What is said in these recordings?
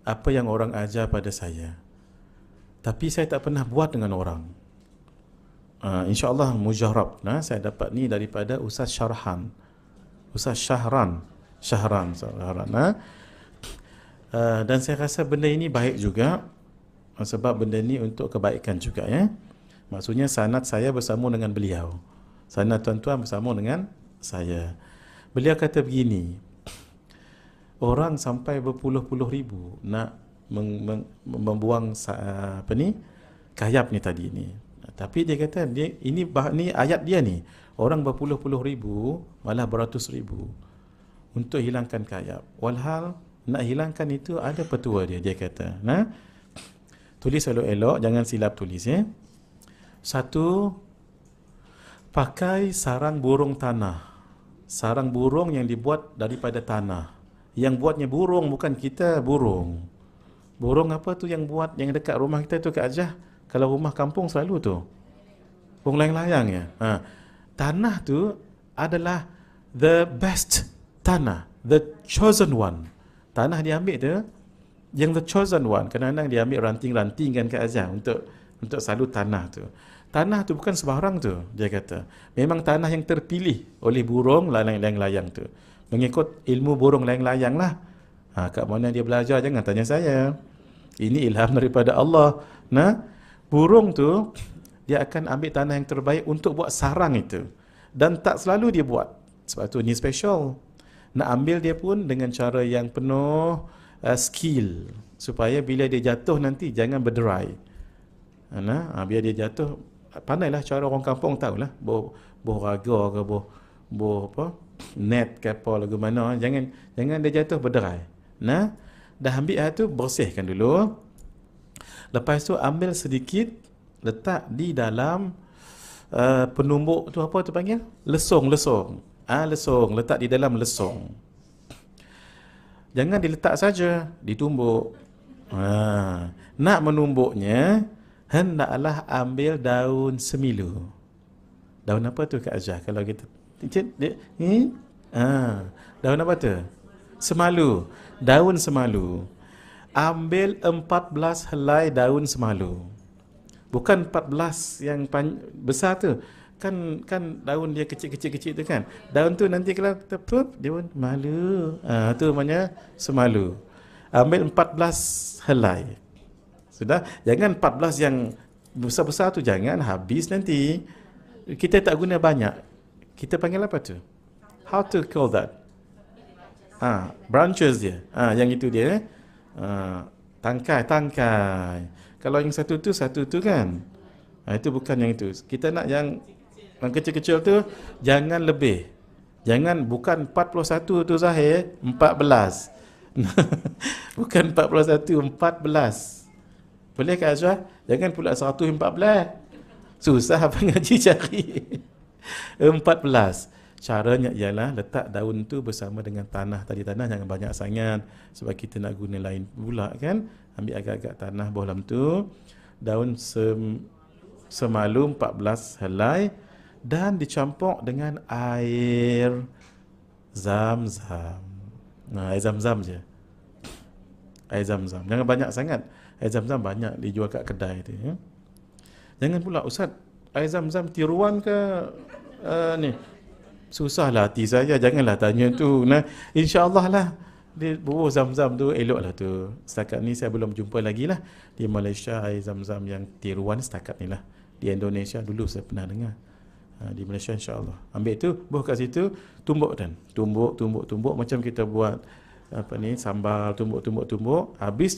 apa yang orang ajar pada saya. Tapi saya tak pernah buat dengan orang. InsyaAllah mujarab. Saya dapat ni daripada Ustaz Syarhan. Ustaz Syahran. Dan saya rasa benda ini baik juga, sebab benda ini untuk kebaikan juga, ya. Maksudnya sanad saya bersama dengan beliau, sanad tuan-tuan bersama dengan saya. Beliau kata begini, orang sampai berpuluh-puluh ribu nak membuang kayap ni tadi ni. Tapi dia kata ini ayat dia ni, orang berpuluh-puluh ribu malah beratus ribu untuk hilangkan kayap. Walhal nak hilangkan itu ada petua dia. Dia kata, tulis elok-elok, jangan silap tulis, ya. Satu, pakai sarang burung tanah. Sarang burung yang dibuat daripada tanah. Yang buatnya burung, bukan kita burung. Burung apa tu yang buat, yang dekat rumah kita tu, Kak Ajah? Kalau rumah kampung selalu tu burung layang-layang, ya. Tanah tu adalah the best tanah, the chosen one. Tanah diambil tu yang the chosen one. Kadang-kadang dia ambil ranting-ranting kan, Kak Azhar, untuk selalu tanah tu. Tanah tu bukan sembarang tu, dia kata. Memang tanah yang terpilih oleh burung layang-layang tu. Mengikut ilmu burung layang-layang lah. Kat mana dia belajar, jangan tanya saya. Ini ilham daripada Allah. Burung tu dia akan ambil tanah yang terbaik untuk buat sarang itu. Dan tak selalu dia buat. Sebab tu ni special. Nak ambil dia pun dengan cara yang penuh skill, supaya bila dia jatuh nanti jangan berderai. Biar dia jatuh, pandailah cara orang kampung tahulah, boh raga ke boh apa, net ke apa lagu mana, jangan dia jatuh berderai. Dah ambil tu, bersihkan dulu. Lepas tu ambil sedikit, letak di dalam penumbuk tu, apa tu panggil? Lesung. Lesung, letak di dalam lesung. Jangan diletak saja, ditumbuk. Nak menumbuknya, hendaklah ambil daun semilu. Daun apa tu, Kak Azhar? Kalau kita daun apa tu? Semalu. Daun semalu. Ambil 14 helai daun semalu. Bukan 14 yang besar tu. Kan daun dia kecil-kecil tu kan. Daun tu nanti kalau tepuk, dia pun malu. Tu namanya semalu. Ambil 14 helai. Sudah? Jangan 14 yang besar-besar tu, jangan, habis nanti. Kita tak guna banyak. Kita panggil apa tu? How to call that? Branches dia. Yang itu dia. Tangkai. Kalau yang satu tu kan. Itu bukan yang itu. Kita nak yang kecil-kecil tu, jangan lebih. Jangan, bukan 41 tu Zahir, 14. Bukan 41, 14. Boleh Kak Azhar? Jangan pula 114. Susah apa ngaji cari. 14. Caranya ialah letak daun tu bersama dengan tanah tadi. Tanah jangan banyak sangat, sebab kita nak guna lain pula kan. Ambil agak-agak tanah bawah dalam tu. Daun semalu 14 helai. Dan dicampur dengan air zam-zam. Air zam-zam je. Air zam-zam. Jangan banyak sangat. Air zam-zam banyak dijual kat kedai tu. Ya? Jangan pula, Ustaz, air zam-zam tiruan ke ni? Susahlah hati saya. Janganlah tanya tu. InsyaAllah lah. Dia bubuh zam-zam tu elok lah tu. Setakat ni saya belum jumpa lagi lah. Di Malaysia air zam-zam yang tiruan setakat ni lah. Di Indonesia dulu saya pernah dengar. Di Malaysia insyaAllah. Ambil tu, buh kat situ, tumbuk dan tumbuk macam kita buat sambal, tumbuk. Habis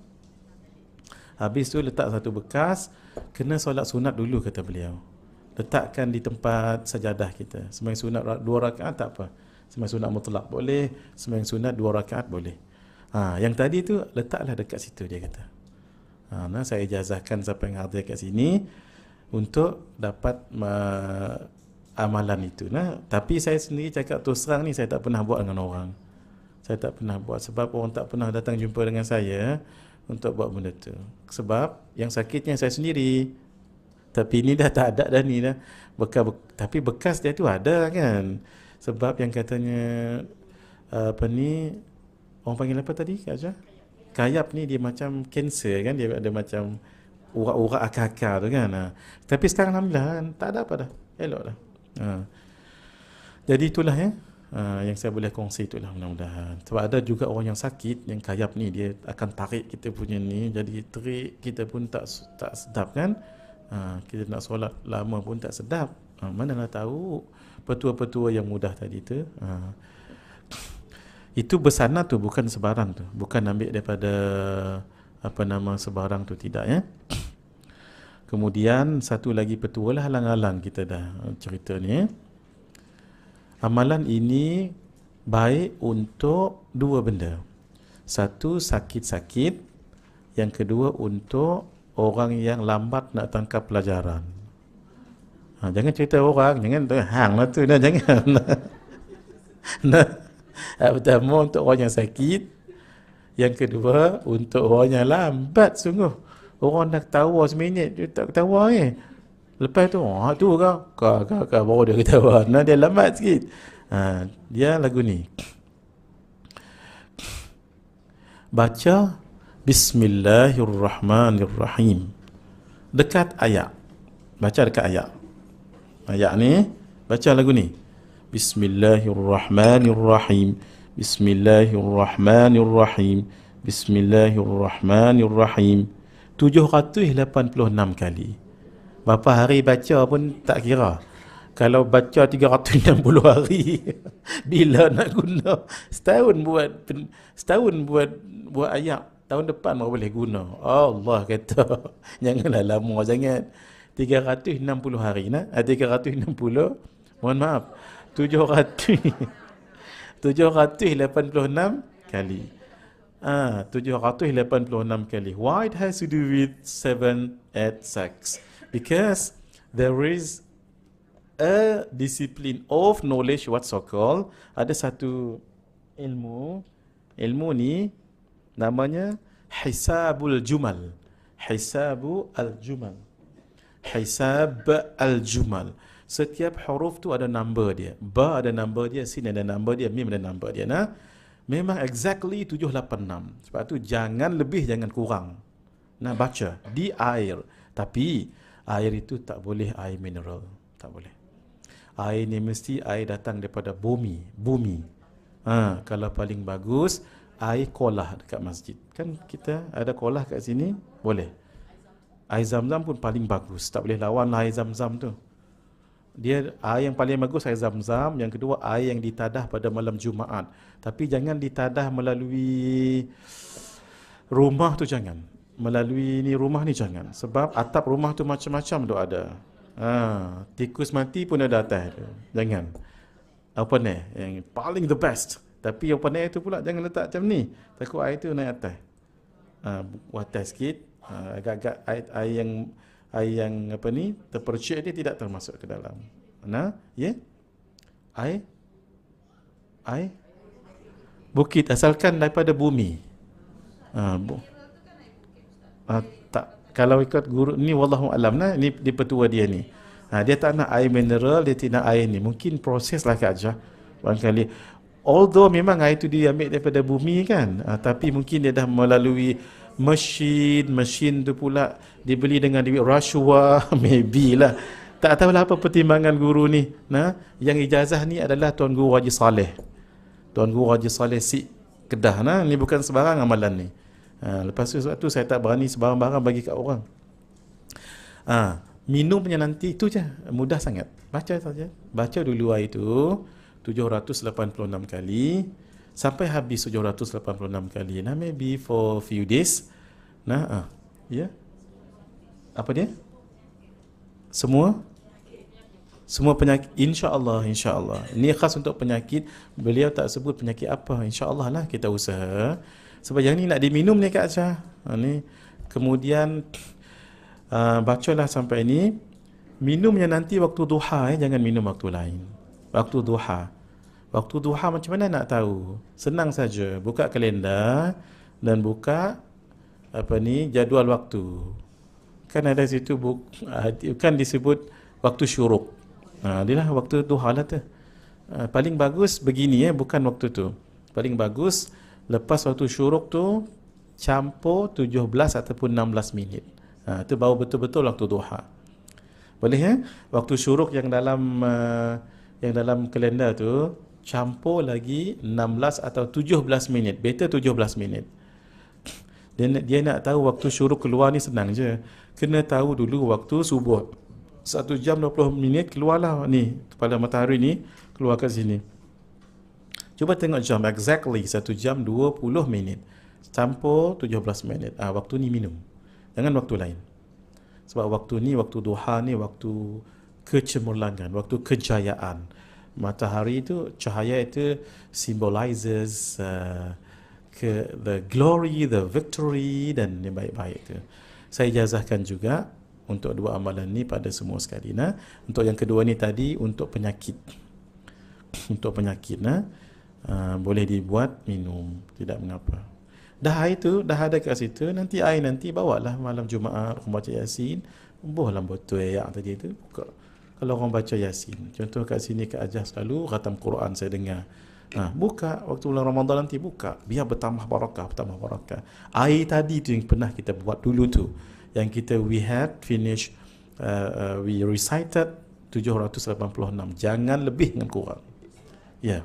tu letak satu bekas. Kena solat sunat dulu, kata beliau. Letakkan di tempat sajadah kita. Sembahyang sunat 2 rakaat tak apa. Sembahyang sunat mutlak boleh, sembahyang sunat 2 rakaat boleh. Yang tadi tu letaklah dekat situ, dia kata. Saya ijazahkan siapa yang hadir kat sini untuk dapat amalan itu. Tapi saya sendiri cakap terus terang ni, saya tak pernah buat dengan orang. Saya tak pernah buat, sebab orang tak pernah datang jumpa dengan saya untuk buat benda tu. Sebab yang sakitnya saya sendiri. Tapi ni dah tak ada dah ni dah. Tapi bekas dia tu ada kan. Sebab yang katanya orang panggil apa tadi, Kak Azhar? kayap ni dia macam kanser kan, dia ada macam urat-urat akar-akar tu kan. Tapi sekarang alhamdulillah tak ada apa dah, elok dah. Jadi itulah ya, yang saya boleh kongsi itulah mudah-mudahan. Sebab ada juga orang yang sakit, yang kayap ni dia akan tarik kita punya ni, jadi terik kita pun tak sedap kan. Kita nak solat lama pun tak sedap. Manalah tahu petua-petua yang mudah tadi tu. Itu bersanad tu bukan sebarang tu, bukan ambil daripada sebarang tu, tidak ya. Kemudian satu lagi petua lah, halang-halang kita dah cerita ni ya. Amalan ini baik untuk dua benda. Satu, sakit-sakit. Yang kedua, untuk orang yang lambat nak tangkap pelajaran. Jangan cerita orang, jangan hang lah tu, jangan. Pertama untuk orang yang sakit. Yang kedua untuk orang yang lambat sungguh. Orang dah ketawa seminit dia tak ketawa ni. Lepas tu tu kau baru dia ketawa. Nah, dia lambat sikit. Dia lagu ni. Baca Bismillahirrahmanirrahim dekat ayat. Baca dekat ayat. Ayat ni baca lagu ni. Bismillahirrahmanirrahim. Bismillahirrahmanirrahim. Bismillahirrahmanirrahim. 786 kali. Berapa hari baca pun tak kira. Kalau baca 360 hari, bila nak guna? Setahun buat ayat. Tahun depan baru boleh guna. Allah kata, janganlah lama sangat. 360 hari nah. 360, mohon maaf, 786 kali. 786 kali. Why it has to do with 7, 8, 6? Because there is a discipline of knowledge, what so called, ada satu ilmu ni namanya hisabul jumal. Hisab al-jumal. Setiap huruf tu ada number dia. Ba ada number dia, sin ada number dia, mim ada number dia. Nah, memang exactly 786. Sebab tu jangan lebih, jangan kurang. Nah, baca di air. Tapi air itu tak boleh air mineral, tak boleh. Air ni mesti air datang daripada bumi. Kalau paling bagus air kolah dekat masjid. Kan kita ada kolah kat sini, boleh. Air Zam-Zam pun paling bagus, tak boleh lawan air Zam-Zam tu. Dia air yang paling bagus air Zam-Zam. Yang kedua air yang ditadah pada malam Jumaat. Tapi jangan ditadah melalui rumah tu, jangan. Melalui ni rumah ni jangan. Sebab atap rumah tu macam-macam tu ada. Tikus mati pun ada atas tu. Jangan. Open air yang paling the best. Tapi open air tu pula jangan letak macam ni. Takut air tu naik atas. Buat atas sikit. Agak-agak air yang terpercik dia tidak termasuk ke dalam. Nah, ya. Air bukit asalkan daripada bumi. Tak, kalau ikut guru ni wallahu alam nah, ni di petua dia ni. Dia tak nak air mineral, dia tidak nak air ni. Mungkin proses lah Kak Jah. Barangkali although memang air tu dia ambil daripada bumi kan, tapi mungkin dia dah melalui mesin tu pula dibeli dengan duit rasuah, maybe lah. Tak tahulah apa pertimbangan guru ni. Nah, yang ijazah ni adalah Tuan Guru Haji Saleh. Tuan Guru Haji Saleh si Kedah nah, ni bukan sebarang amalan ni. Lepas tu sebab tu saya tak berani sebarang-barang bagi kat orang. Minumnya nanti itu je, mudah sangat. Baca saja. Baca dulu air itu 786 kali sampai habis 786 kali. Nah, maybe for few days. Nah, ya. Apa dia? Semua penyakit, insya-Allah. Ini khas untuk penyakit. Beliau tak sebut penyakit apa. Insya-Allah lah kita usaha. Sebab yang ni nak diminum ni Kak Aisyah. Ni. Kemudian bacalah sampai ni. Minumnya nanti waktu duha, jangan minum waktu lain. Waktu duha. Waktu duha macam mana nak tahu? Senang saja. Buka kalender dan buka jadual waktu. Kan ada situ kan disebut waktu syuruk. Inilah waktu duha lah tu. Paling bagus begini bukan waktu tu. Paling bagus lepas waktu syuruk tu campur 17 ataupun 16 minit. Itu baru betul-betul waktu duha. Boleh ya? Waktu syuruk yang dalam kalender tu campur lagi 16 atau 17 minit. Better 17 minit. Dia nak tahu waktu syuruk keluar ni senang je. Kena tahu dulu waktu subuh. 1 jam 20 minit keluarlah ni kepala matahari ni keluar kat sini. Cuba tengok jam exactly 1 jam 20 minit. Campur 17 minit. Waktu ni minum. Jangan waktu lain. Sebab waktu ni, waktu duha ni waktu kecemerlangan, waktu kejayaan. Matahari itu, cahaya itu symbolizes the glory, the victory dan yang baik-baik itu. Saya ijazahkan juga untuk dua amalan ni pada semua sekali. Untuk yang kedua ni tadi untuk penyakit. Untuk penyakit boleh dibuat minum, tidak mengapa. Dah air tu, dah ada kat situ, nanti air nanti bawalah malam Jumaat baca Yasin, buahlah botol air tadi tu. Kalau orang baca Yasin, contoh kat sini Kak Ajah selalu khatam Quran saya dengar. Buka waktu bulan Ramadan nanti buka, biar bertambah barakah. Air tadi tu yang pernah kita buat dulu tu, yang kita we recited 786, jangan lebih dengan kurang. Ya.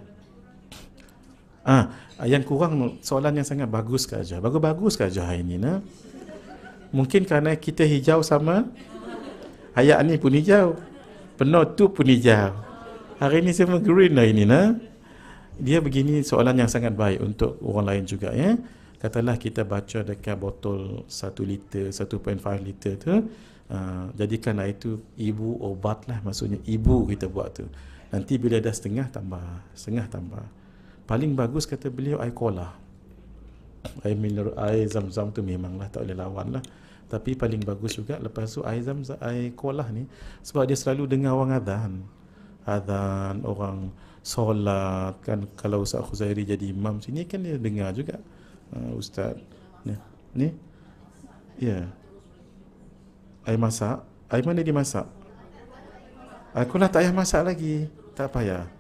Yang kurang soalan yang sangat bagus Kak Ajah. Bagus Kak Ajah hari ni Mungkin kerana kita hijau sama, ayat ni pun hijau, penutup pun hijau. Hari ni semua green hari ni Dia begini soalan yang sangat baik untuk orang lain juga ya. Katalah kita baca dekat botol 1 liter, 1.5 liter tu, jadikan air tu ibu obat lah, maksudnya ibu kita buat tu. Nanti bila dah setengah tambah. Paling bagus kata beliau air kola. Air mineral, air zam-zam tu memanglah tak boleh lawan lah. Tapi paling bagus juga lepas tu air zam-zam, air kola ni, sebab dia selalu dengar orang azan, orang solat kan. Kalau Ustaz Khuzairi jadi imam sini kan dia dengar juga. Ustaz ni ya. Air masak, air mana dimasak? Aku lah tak payah masak lagi, tak payah.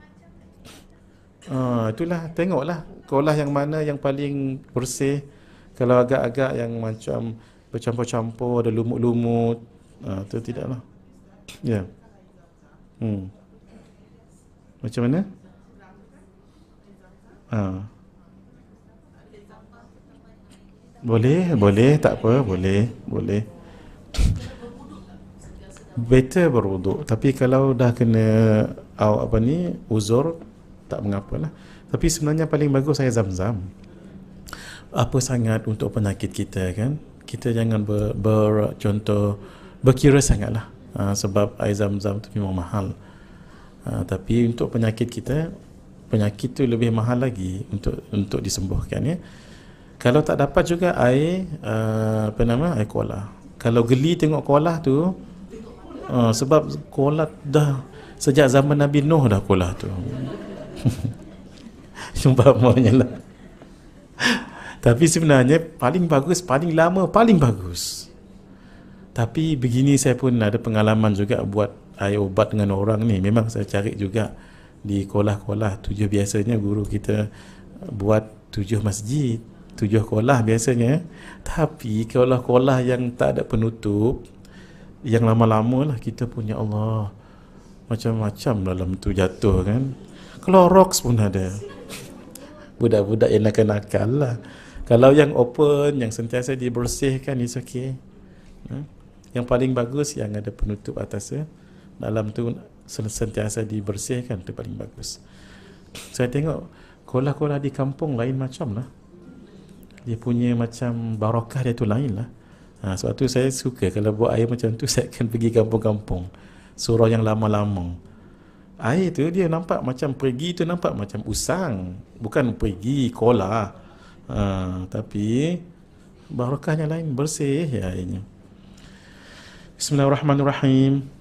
Itulah, tengoklah kolah yang mana yang paling bersih. Kalau agak-agak yang macam bercampur-campur, ada lumut-lumut, tu tidaklah. Ya. Macam mana? Boleh, tak apa, boleh. Better berwuduk. Tapi kalau dah kena uzur, tak mengapalah. Tapi sebenarnya paling bagus air zam-zam. Apa sangat untuk penyakit kita kan? Kita jangan berkira sangatlah. Sebab air zam-zam tu memang mahal. Tapi untuk penyakit kita, penyakit tu lebih mahal lagi untuk disembuhkan ya. Kalau tak dapat juga air air kola. Kalau geli tengok kola tu, sebab kola dah sejak zaman Nabi Nuh dah kola tu. Umpamanya lah. Tapi sebenarnya paling bagus, paling lama, paling bagus. Tapi begini, saya pun ada pengalaman juga buat air ubat dengan orang ni. Memang saya cari juga di kolah-kolah 7 biasanya guru kita buat 7 masjid, 7 kolah biasanya. Tapi kolah-kolah yang tak ada penutup, yang lama-lama lah kita punya Allah, macam-macam dalam tu jatuh kan. Clorox pun ada. Budak-budak yang nakal-nakal lah. Kalau yang open, yang sentiasa dibersihkan, is okay. Yang paling bagus yang ada penutup atasnya, dalam tu sentiasa dibersihkan, tu paling bagus. Saya tengok kolah-kolah di kampung lain macam lah. Dia punya macam barakah dia tu lain lah. Sebab tu saya suka kalau buat air macam tu, saya akan pergi kampung-kampung, surau yang lama-lama. Air tu dia nampak macam pergi tu, nampak macam usang, bukan pergi kolah, tapi barakahnya lain, bersih ya airnya. Bismillahirrahmanirrahim.